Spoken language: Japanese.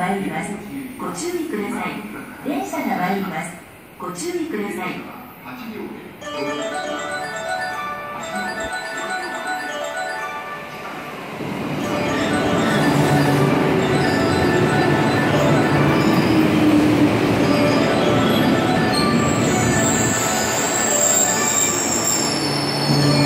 参ります。ご注意ください。電車が参ります。ご注意ください。 「